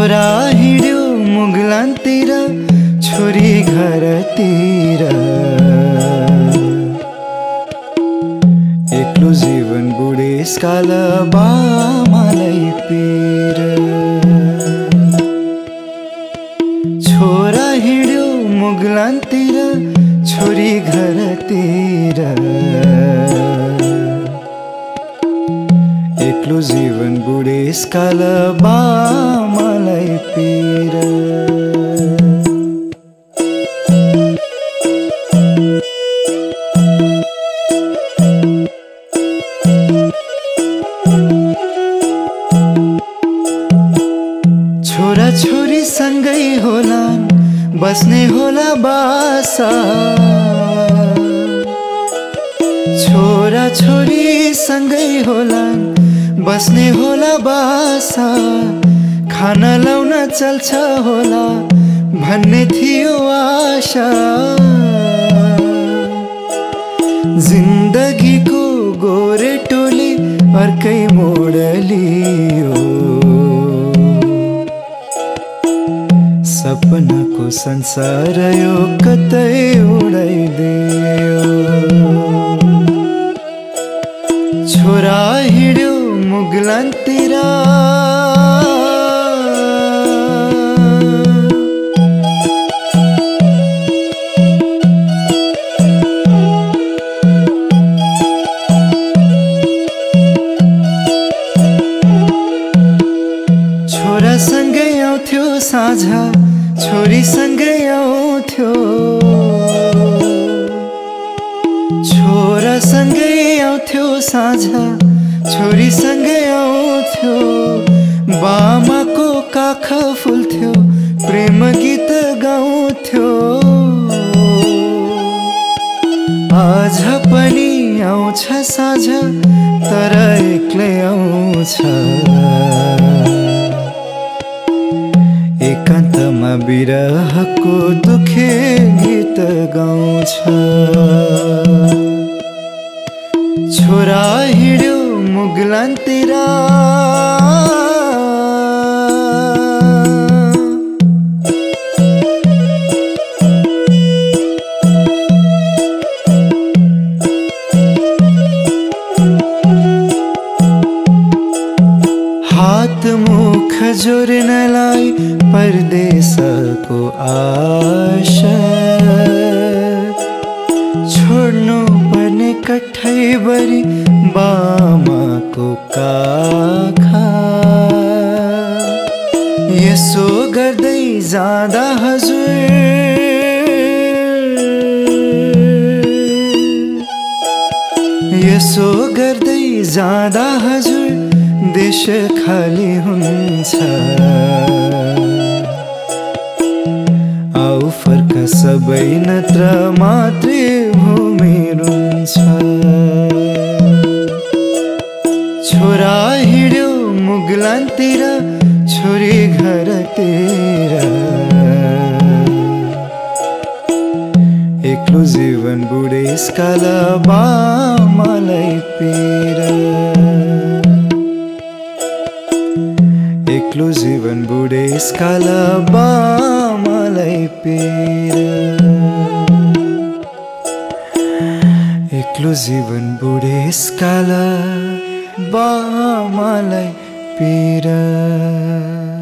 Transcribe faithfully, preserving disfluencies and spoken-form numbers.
छोरा हिँड्यो मुगलानतिर, छोरी घरतिर। एक्लो जीवन बुढेसकाल बामालाई पीर। छोरा हिँड्यो मुगलानतिर, छोरी घरतिर। एक्लो जीवन बुढेसकाल बामालाई पीर। छोरा छोरी सँगै होलान्, बस्ने होला बासा। छोरा छोरी सँगै होलान्, बस्ने होला बासा। खाना लाउन चल्छ होला भन्ने थियो आशा। जिन्दगीको गोरे टोली अर्कै मोड लियो। सपनाको संसार यो कतै उडाइदियो। छोरा हिँड्यो मुगलानतिर, छोरा सँगै आउँथ्यो साँझ, छोरी सँगै आउँथ्यो। छोरा सँगै आउँथ्यो साँझ, छोरी सँगै आउँथ्यो। बामाको काख फुल्थ्यो, प्रेम गीत गाउँथ्यो। आज पनि आउँछ साँझ, तर एक्लै आउँछ। एकान्तमा बिरहको दुखे गीत गाउँछ। छोरा हिँड्यो मुगलानतिर, हात मुख जोड्नलाई परदेशको आशा। छोड्नु पर्ने कठैबरी बामाको काखा। यसो गर्दै जाँदा हजुर, यसो गर्दै जाँदा हजुर देश खाली हुन्छ। आऊ फर्क सबै नत्र मातृभूमि रुन्छ। छोरा हिँड्यो मुगलानतिर, छोरी घरतिर। एक्लो जीवन बुढेसकाल बामालाई पीर। एक्लो जीवन बुढेसकाल बामालाई पीर। एक्लो जीवन बुढेसकाल बामालाई पीर।